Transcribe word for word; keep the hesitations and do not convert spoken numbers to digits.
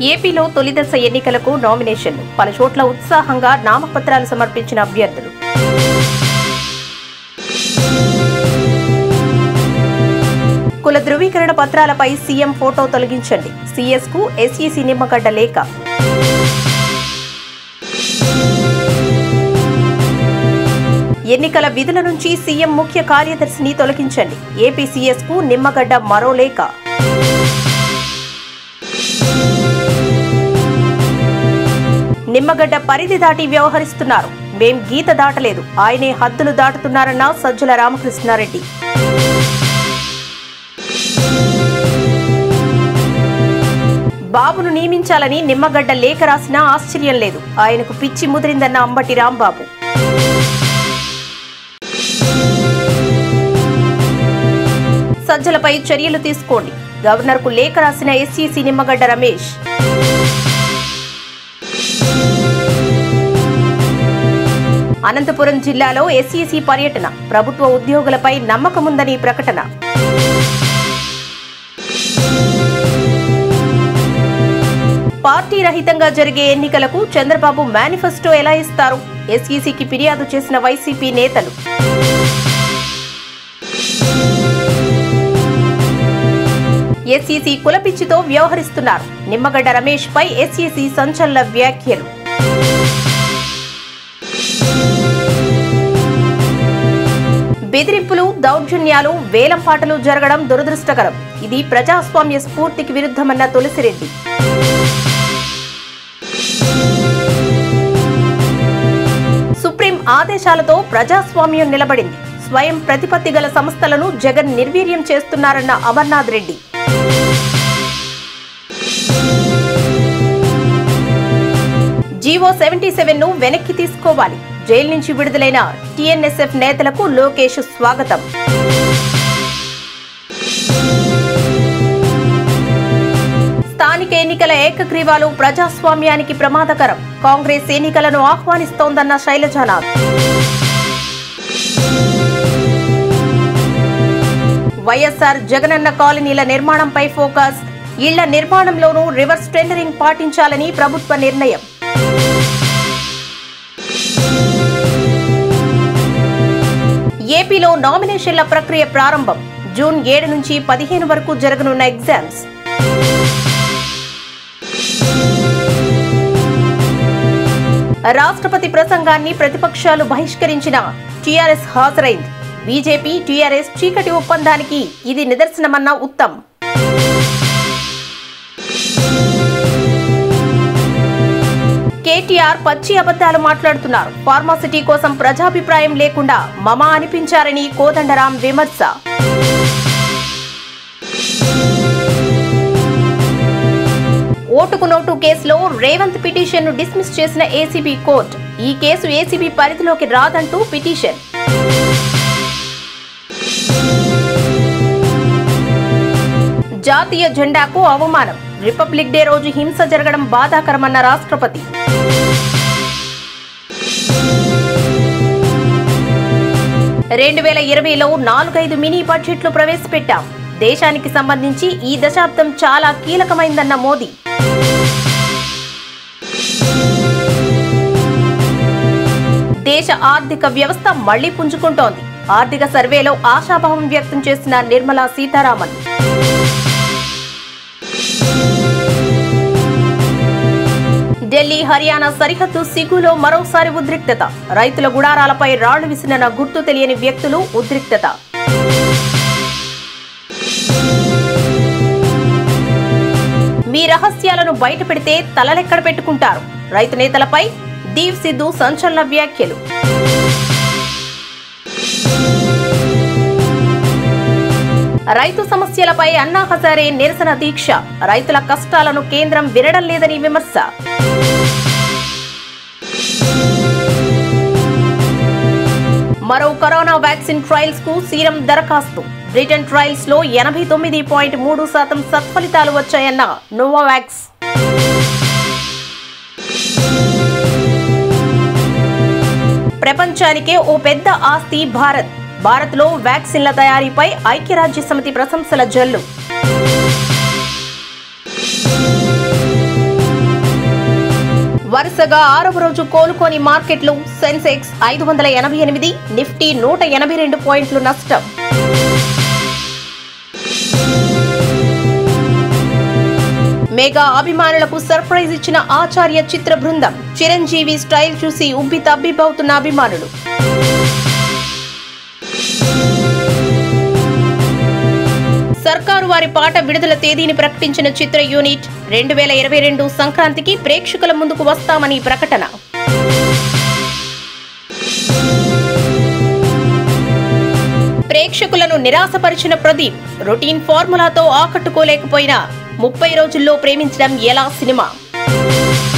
ఏపీలో తొలిదశ ఎన్నికలకు నామినేషన్లు, పలు చోట్ల ఉత్సాహంగా నామపత్రాలు సమర్పించిన అభ్యర్థులు. కుల ధృవీకరణ పత్రాలపై సీఎం ఫోటో తొలగించండి, సీఎస్ కు ఎస్ఈసీ నిమ్మగడ్డ లేఖ. ఎన్నికల విధుల నుంచి సీఎం ముఖ్య కార్యదర్శిని తొలగించండి, ఏపీ సీఎస్ కు నిమ్మగడ్డ మరో లేఖ. నిమ్మగడ్డ పరిధి దాటి వ్యవహరిస్తున్నారు, మేం గీత దాటలేదు, ఆయనే హద్దులు దాటుతున్నారన్న సజ్జల రామకృష్ణారెడ్డి. బాబును నియమించాలని నిమ్మగడ్డ లేఖ రాసినా ఆశ్చర్యం లేదు, ఆయనకు పిచ్చి ముదిరిందన్న అంబటి రాంబాబు. సజ్జలపై చర్యలు తీసుకోండి, గవర్నర్కు లేఖ రాసిన ఎస్ఈసీ నిమ్మగడ్డ రమేష్. అనంతపురం జిల్లాలో ఎస్ఈసీ పర్యటన, ప్రభుత్వ ఉద్యోగులపై నమ్మకముందని ప్రకటన. పార్టీ రహితంగా జరిగే ఎన్నికలకు చంద్రబాబు మేనిఫెస్టో ఎలా ఇస్తారు, ఎస్ఈసీకి ఫిర్యాదు చేసిన వైసీపీ నేతలు. ఎస్ఈసీ కులపిచ్చితో వ్యవహరిస్తున్నారు, నిమ్మగడ్డ రమేష్ పై ఎస్ఈసీ సంచలన వ్యాఖ్యలు. బెదిరింపులు, దౌర్జన్యాలు, వేలంపాటలు జరగడం దురదృష్టకరం, ఇది ప్రజాస్వామ్య స్ఫూర్తికి విరుద్ధమన్న తులసిరెడ్డి. సుప్రీం ఆదేశాలతో ప్రజాస్వామ్యం నిలబడింది, స్వయం ప్రతిపత్తి గల సంస్థలను జగన్ నిర్వీర్యం చేస్తున్నారన్న Amarnath Reddy. GO seventy seven ను వెనక్కి తీసుకోవాలి, జైలు నుంచి విడుదలైన టీఎన్ఎస్ఎఫ్ నేతలకు లోకేష్ స్వాగతం. స్థానిక ఎన్నికల ఏకగ్రీవాలు ప్రజాస్వామ్యానికి ప్రమాదకరం, కాంగ్రెస్ ఎన్నికలను ఆహ్వానిస్తోందన్న శైలజానాథ్. వైఎస్ఆర్ జగనన్న కాలనీల నిర్మాణంపై ఫోకస్, ఇళ్ల నిర్మాణంలోనూ రివర్స్ టెండరింగ్ పాటించాలని ప్రభుత్వ నిర్ణయం. ఏపీలో నామినేషన్ల ప్రక్రియ ప్రారంభం, జూన్ ఏడు నుంచి పదిహేను వరకు జరగనున్న ఎగ్జామ్స్. రాష్ట్రపతి ప్రసంగాన్ని ప్రతిపక్షాలు బహిష్కరించిన టీఆర్ఎస్ హాజరైంది, బీజేపీ టీఆర్ఎస్ చీకటి ఒప్పందానికి ఇది నిదర్శనమన్న ఉత్తమ్. కేటీఆర్ పచ్చి అబద్ధాలు మాట్లాడుతున్నారు, ఫార్మాసిటీ కోసం ప్రజాభిప్రాయం లేకుండా మమా అనిపించారని కోదండరాం విమర్శ. ఓటుకు నోటు కేసులో రేవంత్ పిటిషన్ ను డిస్మిస్ చేసిన ఏసీబీ కోర్టు, ఈ కేసు ఏసీబీ పరిధిలోకి రాదంటూ పిటిషన్. జాతీయ జెండాకు అవమానం, రిపబ్లిక్ డే రోజు హింస జరగడం బాధాకరమన్న రాష్ట్రపతి. రెండు వేల ఇరవైలో నాలుగైదు మినీ బడ్జెట్లు ప్రవేశపెట్టాం, దేశానికి సంబంధించి ఈ దశాబ్దం చాలా కీలకమైందన్న మోదీ. దేశ ఆర్థిక వ్యవస్థ మళ్లీ పుంజుకుంటోంది, ఆర్థిక సర్వేలో ఆశాభావం వ్యక్తం చేసిన నిర్మలా సీతారామన్. ఢిల్లీ హర్యానా సరిహద్దు సిగులో మరోసారి ఉద్రిక్తత, రైతుల గుడారాలపై రాళ్లు విసిరిన గుర్తు తెలియని వ్యక్తులు, ఉద్రిక్తత. మీ రహస్యాలను బయటపెడితే తలలెక్కడ పెట్టుకుంటారు, రైతు నేతలపై దీవ్ సిద్ధు సంచలన వ్యాఖ్యలు. రైతు సమస్యలపై అన్నా హజారే నిరసన దీక్ష, రైతుల కష్టాలను కేంద్రం వినడం లేదని విమర్శ. మరో కరోనా వ్యాక్సిన్ ట్రయల్స్ కు సీరం దరఖాస్తు, బ్రిటన్ ట్రయల్స్ లో ఎనభై తొమ్మిది పాయింట్ మూడు శాతం సత్ఫలితాలు వచ్చాయన్న నోవావాక్స్. ప్రపంచానికే ఓ పెద్ద ఆస్తి భారత్, భారత్లో వ్యాక్సిన్ల తయారీపై ఐక్యరాజ్య సమితి ప్రశంసల జల్లు. వరుసగా ఆరవ రోజు కోలుకోని మార్కెట్లు. సెన్సెక్స్ ఐదు వందల ఎనభై ఎనిమిది, నిఫ్టీ నూట ఎనభై రెండు పాయింట్లు నష్టం. మెగా అభిమానులకు సర్ప్రైజ్ ఇచ్చిన ఆచార్య చిత్ర బృందం. చిరంజీవి స్టైల్ చూసి ఉబ్బి తబ్బిబ్బవుతున్న అభిమానులు. సర్కారు వారి పాట విడుదల తేదీని ప్రకటించిన చిత్ర యూనిట్. రెండు వేల ఇరవై రెండు సంక్రాంతికి ప్రేక్షకుల ముందుకు వస్తామని ప్రకటన. ప్రేక్షకులను నిరాశపరిచిన ప్రదీప్. రొటీన్ ఫార్ములాతో ఆకట్టుకోలేకపోయినా ముప్పై రోజుల్లో ప్రేమించడం ఎలా సినిమా.